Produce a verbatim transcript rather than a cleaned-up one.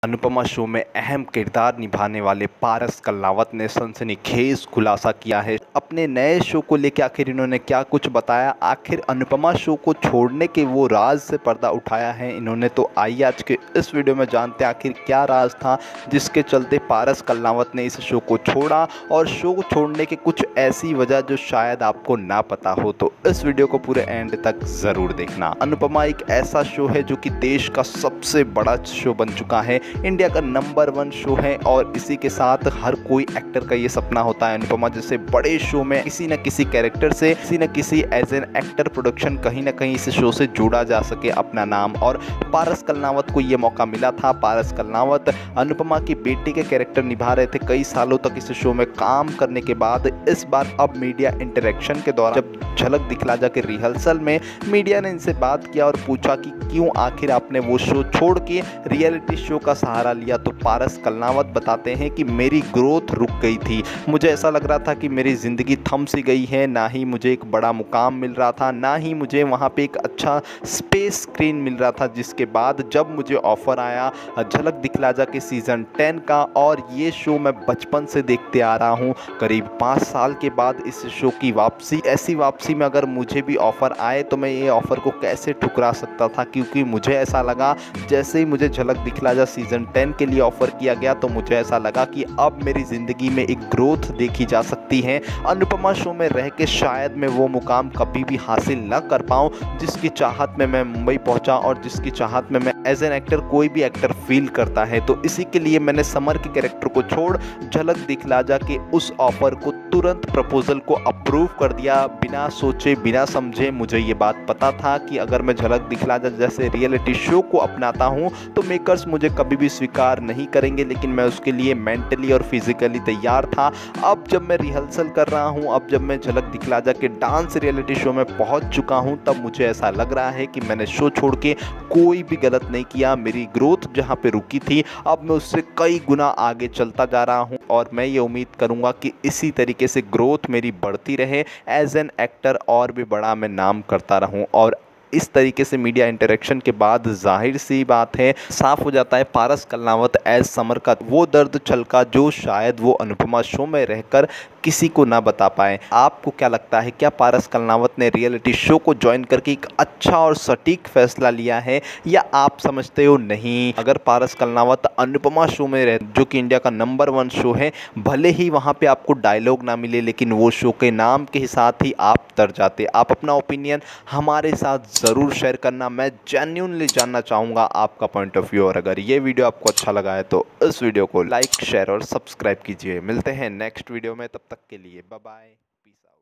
Anupama show में अहम किरदार निभाने वाले पारस कल्लावत ने सनसनीखेज खुलासा किया है। अपने नए शो को लेकर आखिर इन्होंने क्या कुछ बताया, आखिर अनुपमा शो को छोड़ने के वो राज से पर्दा उठाया है इन्होंने। तो आइए आज के इस वीडियो में जानते हैं आखिर क्या राज था जिसके चलते पारस कल्लावत ने इस शो को छोड़ा, और शो को छोड़ने के कुछ ऐसी वजह जो शायद आपको ना पता हो। तो इस वीडियो को पूरे एंड तक ज़रूर देखना। अनुपमा एक ऐसा शो है जो कि देश का सबसे बड़ा शो बन चुका है, इंडिया का नंबर वन शो है, और इसी के साथ हर कोई एक्टर का ये सपना होता है अनुपमा जैसे बड़े शो में किसी न किसी कैरेक्टर से, किसी न किसी एज एन एक्टर प्रोडक्शन कहीं ना कहीं इस शो से जोड़ा जा सके अपना नाम। और पारस कल्लावत को ये मौका मिला था। पारस कल्लावत अनुपमा की बेटी के कैरेक्टर निभा रहे थे कई सालों तक इस शो में काम करने के बाद। इस बार अब मीडिया इंटरेक्शन के दौरान जब झलक दिखला जा के रिहर्सल में मीडिया ने इनसे बात किया और पूछा कि क्यों आखिर आपने वो शो छोड़ के रियलिटी शो का सहारा लिया, तो पारस कल्लावत बताते हैं कि मेरी ग्रोथ रुक गई थी। मुझे ऐसा लग रहा था कि मेरी ज़िंदगी थम सी गई है, ना ही मुझे एक बड़ा मुकाम मिल रहा था, ना ही मुझे वहाँ पे एक अच्छा स्पेस स्क्रीन मिल रहा था। जिसके बाद जब मुझे ऑफ़र आया झलक दिखला जा के सीज़न टेन का, और ये शो मैं बचपन से देखते आ रहा हूँ, करीब पाँच साल के बाद इस शो की वापसी, ऐसी वापसी में अगर मुझे भी ऑफ़र आए तो मैं ये ऑफ़र को कैसे ठुकरा सकता था, क्योंकि मुझे ऐसा लगा जैसे ही मुझे झलक दिखला जा सीज़न टेन के लिए ऑफ़र किया गया तो मुझे ऐसा लगा कि अब मेरी ज़िंदगी में एक ग्रोथ देखी जा सकती है। अनुपमा शो में रह के शायद मैं वो मुकाम कभी भी हासिल न कर पाऊँ जिसकी चाहत में मैं मुंबई पहुंचा, और जिसकी चाहत में मैं एज एन एक्टर कोई भी एक्टर फील करता है। तो इसी के लिए मैंने समर के कैरेक्टर को छोड़ झलक दिखला जा के उस ऑफ़र को तुरंत प्रपोजल को अप्रूव कर दिया, बिना सोचे बिना समझे। मुझे ये बात पता था कि अगर मैं झलक दिखला जा जैसे रियलिटी शो को अपनाता हूँ तो मेकर्स मुझे कभी भी स्वीकार नहीं करेंगे, लेकिन मैं उसके लिए मेंटली और फिजिकली तैयार था। अब जब मैं रिहर्सल कर रहा हूँ, अब जब मैं झलक दिखला जा के डांस रियलिटी शो में पहुँच चुका हूँ, तब मुझे ऐसा लग रहा है कि मैंने शो छोड़ के कोई भी गलत नहीं किया। मेरी ग्रोथ जहाँ पे रुकी थी अब मैं उससे कई गुना आगे चलता जा रहा हूँ, और मैं ये उम्मीद करूँगा कि इसी तरीके से ग्रोथ मेरी बढ़ती रहे, एज एन एक्टर और भी बड़ा मैं नाम करता रहूँ। और इस तरीके से मीडिया इंटरेक्शन के बाद जाहिर सी बात है, साफ हो जाता है पारस कल्लावत एज समर का वो दर्द छलका जो शायद वो अनुपमा शो में रहकर किसी को ना बता पाए। आपको क्या लगता है, क्या पारस कल्लावत ने रियलिटी शो को ज्वाइन करके एक अच्छा और सटीक फैसला लिया है, या आप समझते हो नहीं? अगर पारस कल्लावत अनुपमा शो में रह जो कि इंडिया का नंबर वन शो है, भले ही वहाँ पे आपको डायलॉग ना मिले, लेकिन वो शो के नाम के साथ ही आप तर जाते। आप अपना ओपिनियन हमारे साथ ज़रूर शेयर करना, मैं जेन्युइनली जानना चाहूँगा आपका पॉइंट ऑफ व्यू। और अगर ये वीडियो आपको अच्छा लगा है तो इस वीडियो को लाइक शेयर और सब्सक्राइब कीजिए। मिलते हैं नेक्स्ट वीडियो में, तब तक के लिए बाय बाय, पीस आउट।